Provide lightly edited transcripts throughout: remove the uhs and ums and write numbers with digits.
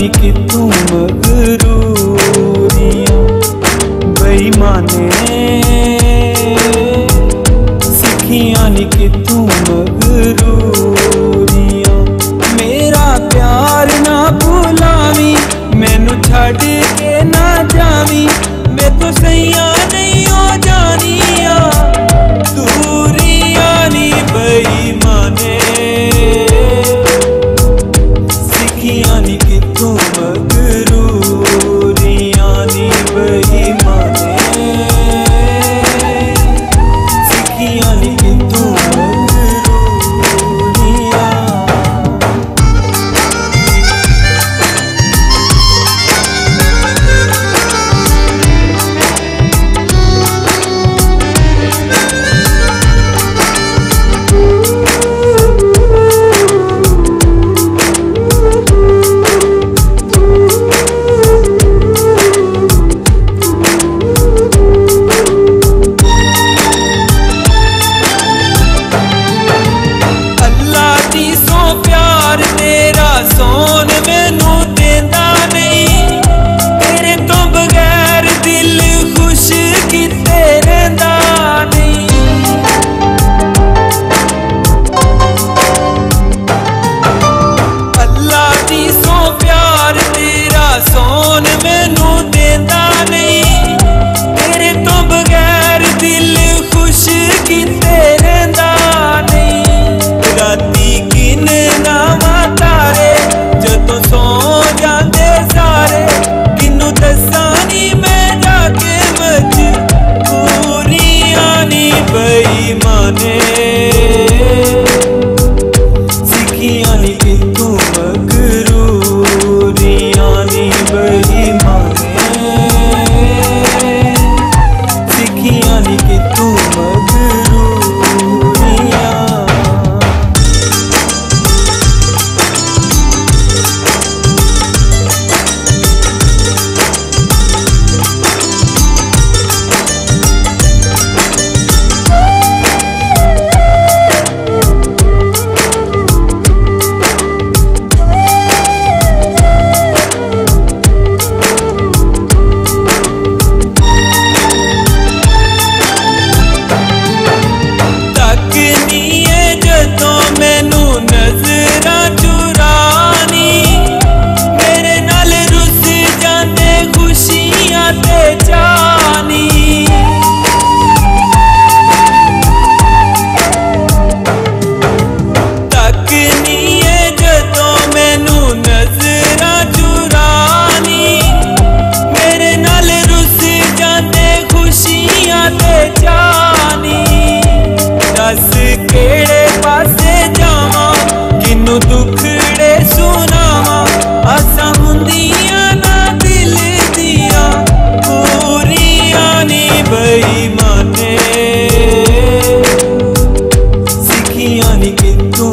नी कितों मगरूरियां बेईमाने सिखियां नी कितों मगरूरियां। मेरा प्यार ना भुलावी मैनू छड़ के ना जावी मैं तो सैया नहीं हो जानिया दूरियां नी बेईमाने सिखियां नी कितों मगरूरियां नी बेईमाने सिखियां नी कितों मगरूरियां। सोन मैनू देंदा नहीं तेरे तो बगैर दिल खुश किते रहिंदा नहीं। अल्लाह दी सो प्यार तेरा सोन मैनू देंदा नहीं तेरे तो बगैर दिल खुश किते रहिंदा नहीं। राती किन नावा तारे जदों सो जांदे सारे किनू दसानी मैं जाके मजबूरियां नी बेईमाने सिखियां नी कितों मगरूरियां नी बेईमाने सिखियां नी कितों मगरूरियां। मैनू नजरां चुरानी मेरे नाल रुस जांदे खुशियां ते जानी। तकनी है जदों मैनू नजरां चुरानी मेरे नाल रुस जांदे खुशियां ते जानी। दस केड़े पासे जावां किनू दुखड़े सुनावां आसां हुंदियां ना दिल दियां पूरियां नी बेईमाने सिखियां नी कितों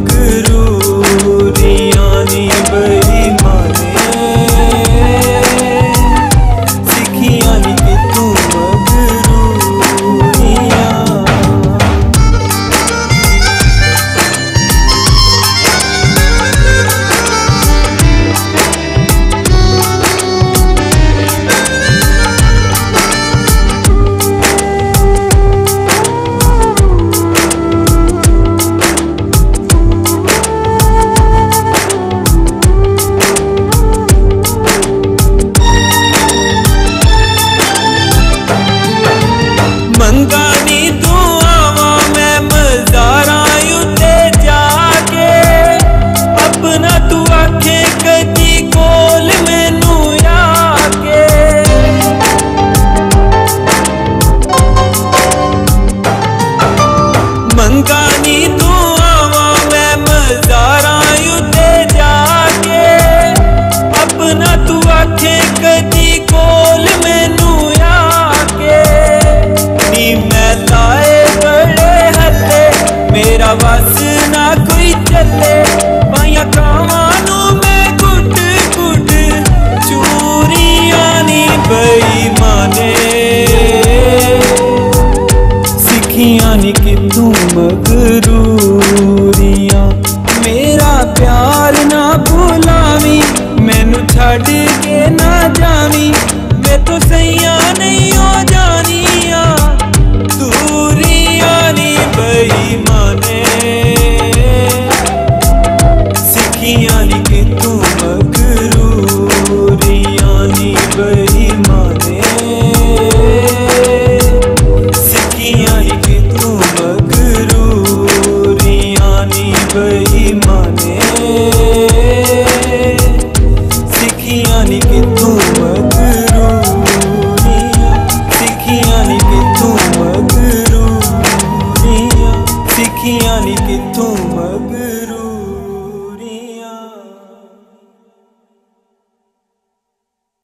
मगरूरियां नी बेईमाने सिखियां नी कितों मगरूरियां। मंगानी दुआवां मैं मज़ारां उत्ते जाके अपना तू आखे कदी कोल मैनू आके। मंगानी दुआवां मैं मज़ारां उत्ते जाके अपना तू आखे कदी कोल मैनू आके। मैं लाए बड़े हले मेरा बस ना कोई चले पाइया कावां नू मैं गुट गुट चूरियां नी बेईमाने सिखियां नी कितों मगरूरियां। मेरा प्यार ना भुलावी मैनू माने सिखियां नी कि तू